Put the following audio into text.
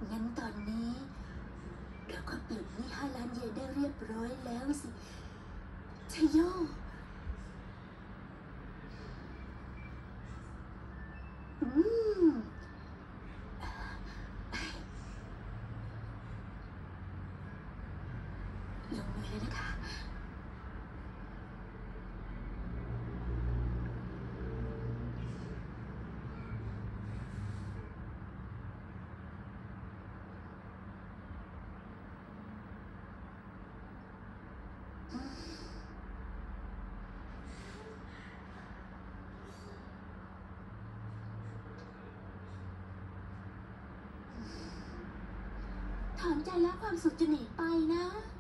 งั้นตอนนี้เราก็ปลดหนี้5 ล้านเยนได้เรียบร้อยแล้วสิชโยลงมือเลยนะคะถอนใจแล้วความสุขจะหนีไปนะ